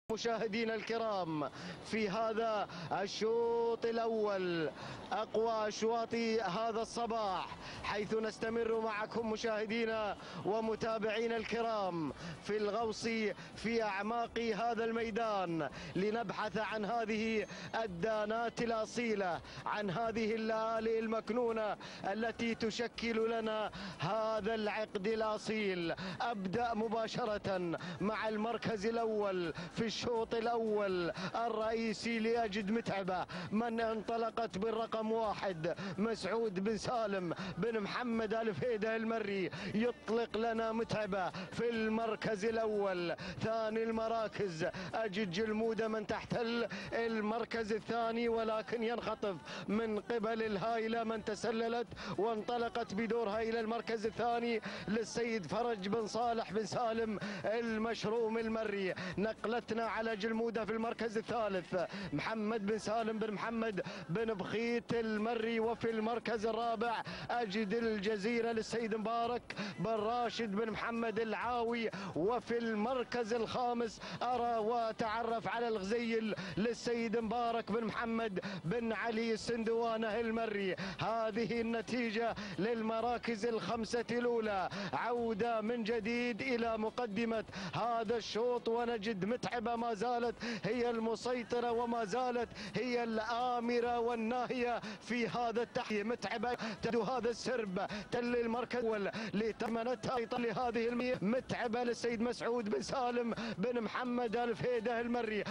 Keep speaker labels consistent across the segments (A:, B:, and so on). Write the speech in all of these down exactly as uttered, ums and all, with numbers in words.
A: مشاهدينا الكرام في هذا الشوط الأول، أقوى أشواط هذا الصباح، حيث نستمر معكم مشاهدينا ومتابعينا الكرام في الغوص في أعماق هذا الميدان لنبحث عن هذه الدانات الأصيلة، عن هذه اللآلئ المكنونة التي تشكل لنا هذا العقد الأصيل. أبدأ مباشرة مع المركز الأول في الشوط الأول الرئيسي لأجد متعبة، من انطلقت بالرقم واحد مسعود بن سالم بن محمد الفهيدة المري، يطلق لنا متعبة في المركز الأول. ثاني المراكز أجد جلمودة من تحتل المركز الثاني، ولكن ينخطف من قبل الهايلة من تسللت وانطلقت بدورها إلى المركز الثاني للسيد فرج بن صالح بن سالم المشروم المري. نقلتنا على جلمودة في المركز الثالث محمد بن سالم بن محمد بن بخيت المري، وفي المركز الرابع أجد الجزيرة للسيد مبارك بن راشد بن محمد العاوي، وفي المركز الخامس أرى وأتعرف على الغزيل للسيد مبارك بن محمد بن علي السندوانة المري. هذه النتيجة للمراكز الخمسة الأولى. عودة من جديد إلى مقدمة هذا الشوط، ونجد متعبة ما زالت هي المسيطرة وما زالت هي الآمرة والناهية في هذا التحدي. متعبة تدو هذا السرب تل المركز الأول لتمنتها لهذه المية. متعبة للسيد مسعود بن سالم بن محمد الفهيدة المري.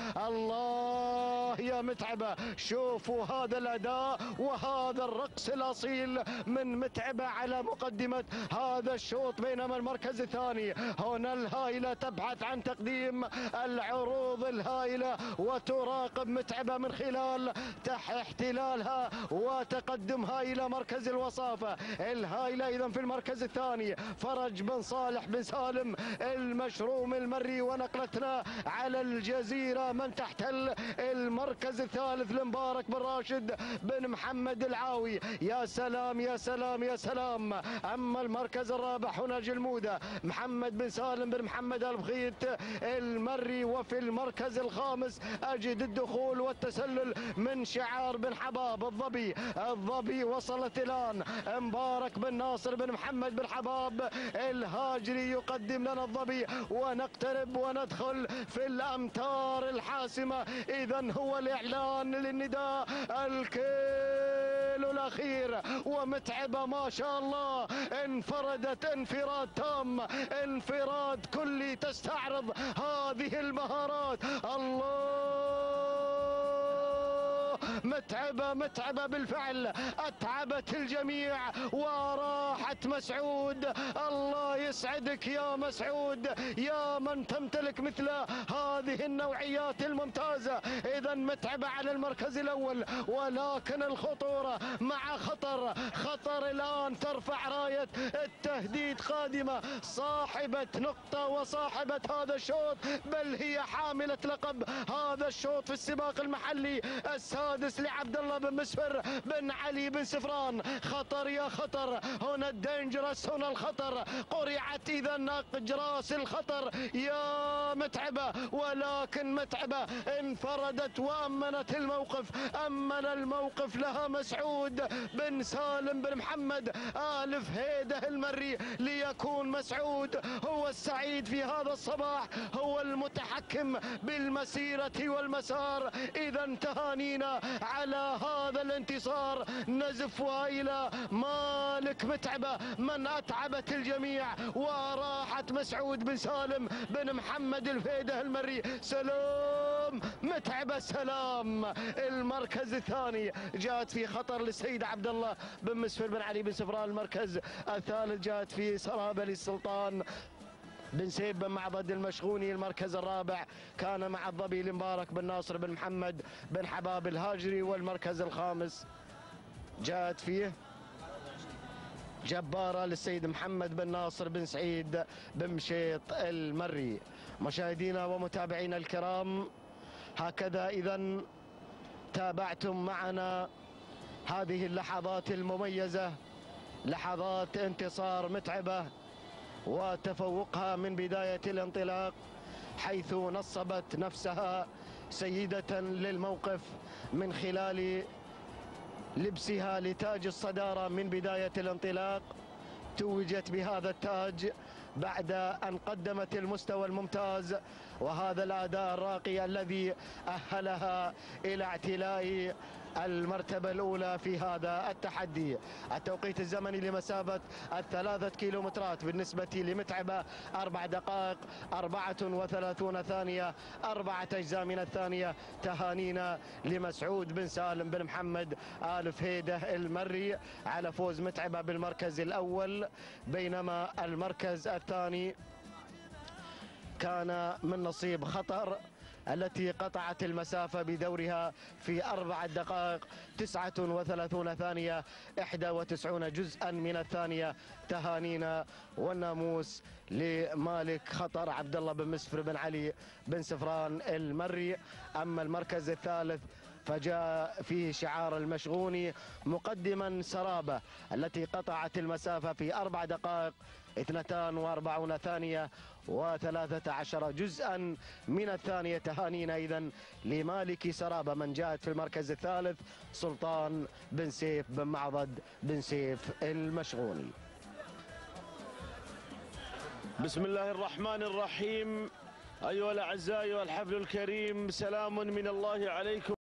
A: الله يا متعبة، شوفوا هذا الأداء وهذا الرقص الأصيل من متعبة على مقدمة هذا الشوط، بينما المركز الثاني هنا الهائلة تبحث عن تقديم العروض الهائلة وتراقب متعبة من خلال تح احتلالها وتقدمها إلى مركز الوصافة. الهائلة إذا في المركز الثاني فرج بن صالح بن سالم المشروم المري، ونقلتنا على الجزيرة من تحتل المركز الثالث لمبارك بن راشد بن محمد العاوي. يا سلام يا سلام يا سلام. أما المركز الرابع هنا جلمودة محمد بن سالم بن محمد البخيت المري، وفي المركز الخامس أجد الدخول والتسلل من شعار بن حباب الظبي. الظبي وصلت الآن مبارك بن ناصر بن محمد بن حباب الهاجري يقدم لنا الظبي، ونقترب وندخل في الأمتار الحاسمة. إذا هو الإعلان للنداء الكيلو الأخير، ومتعبة ما شاء الله انفردت انفراد تام، انفراد كلي، تستعرض هذه المهارات. الله، متعبة متعبة بالفعل أتعبت الجميع وراحت مسعود. الله يسعدك يا مسعود، يا من تمتلك مثل هذه النوعيات الممتازة. إذا متعبة على المركز الأول، ولكن الخطورة مع خطر. خطر الآن ترفع راية التهديد قادمة، صاحبة نقطة وصاحبة هذا الشوط، بل هي حاملة لقب هذا الشوط في السباق المحلي السادس لعبد الله بن مسفر بن علي بن سفران. خطر يا خطر، هنا الدينجرس، هنا الخطر. قرعت إذا أقجراس الخطر يا متعبة، ولكن متعبة انفردت وأمنت الموقف. أمن الموقف لها مسعود بن سالم بن محمد آل فهيدة المري، ليكون مسعود هو السعيد في هذا الصباح، هو المتحكم بالمسيرة والمسار. إذا تهانينا على هذا الانتصار، نزف إلى مالك متعبة من أتعبت الجميع وراحت مسعود بن سالم بن محمد الفهيدة المري. سلام متعبة سلام. المركز الثاني جاءت في خطر للسيد عبد الله بن مسفر بن علي بن سفران. المركز الثالث جاءت في سرابة للسلطان بن سيب بن معضد المشغوني. المركز الرابع كان مع الظبي لمبارك بن ناصر بن محمد بن حباب الهاجري. والمركز الخامس جاءت فيه جبارة للسيد محمد بن ناصر بن سعيد بن مشيط المري. مشاهدينا ومتابعينا الكرام، هكذا إذا تابعتم معنا هذه اللحظات المميزة، لحظات انتصار متعبة وتفوقها من بداية الانطلاق حيث نصبت نفسها سيدة للموقف من خلال لبسها لتاج الصدارة من بداية الانطلاق. توجت بهذا التاج بعد أن قدمت المستوى الممتاز وهذا الأداء الراقي الذي أهلها إلى اعتلاء المرتبة الأولى في هذا التحدي. التوقيت الزمني لمسافة الثلاثة كيلومترات بالنسبة لمتعبة أربع دقائق أربعة وثلاثون ثانية، أربعة أجزاء من الثانية. تهانينا لمسعود بن سالم بن محمد آل فهيدة المري على فوز متعبة بالمركز الأول، بينما المركز الثاني كان من نصيب خطر التي قطعت المسافة بدورها في أربع دقائق تسعة وثلاثون ثانية، إحدى وتسعين جزءا من الثانية. تهانينا والناموس لمالك خطر عبد الله بن مسفر بن علي بن سفران المري. أما المركز الثالث فجاء فيه شعار المشغوني مقدما سرابة التي قطعت المسافة في أربع دقائق اثنتان وأربعون ثانية وثلاثة عشر جزءا من الثانية. تهانينا إذن لمالك سرابة. من جاءت في المركز الثالث سلطان بن سيف بن معضد بن سيف المشغوني.
B: بسم الله الرحمن الرحيم. أيها الأعزاء والحفل الكريم، سلام من الله عليكم.